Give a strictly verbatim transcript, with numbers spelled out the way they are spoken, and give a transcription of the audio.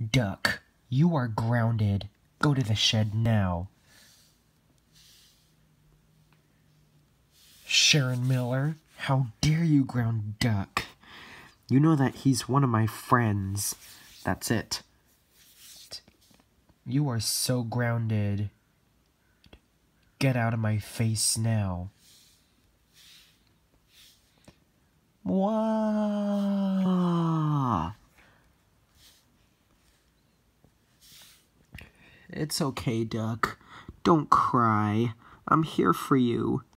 Duck, you are grounded. Go to the shed now. Sharon Miller, how dare you ground Duck? You know that he's one of my friends. That's it. You are so grounded. Get out of my face now. Wah! It's okay, Duck. Don't cry. I'm here for you.